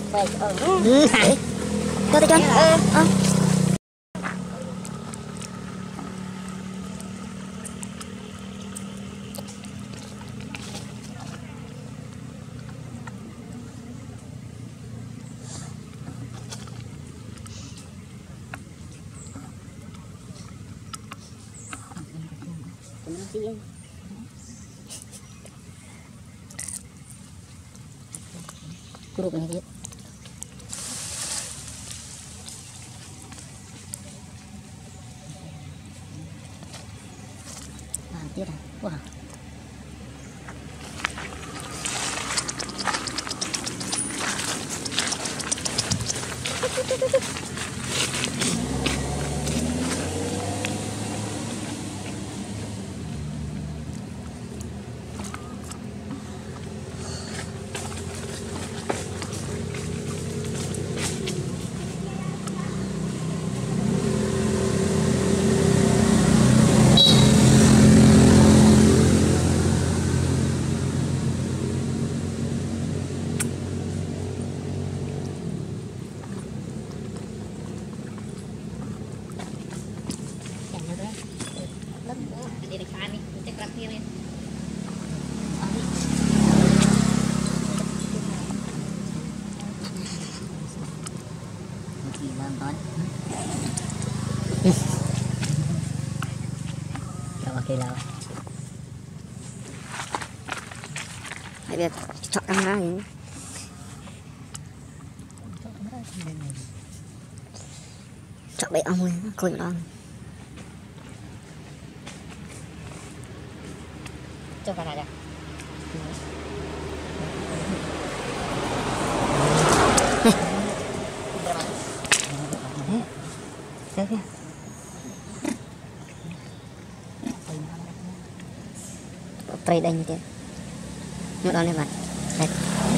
Hãy cho tôi cho Kuruk ini dia. Nanti dah. Wah. Oke lah. Lihat cocok kamera ini. Cocok baik amun, kau yang coba aja. Trade anh như thế. Nhốt đó lên mặt. Đây.